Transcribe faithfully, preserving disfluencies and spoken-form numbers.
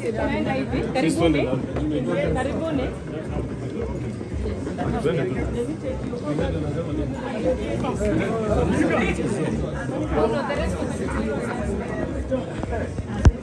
tunaenda hivi. Karibuni. Karibuni. Oh, no, the rest of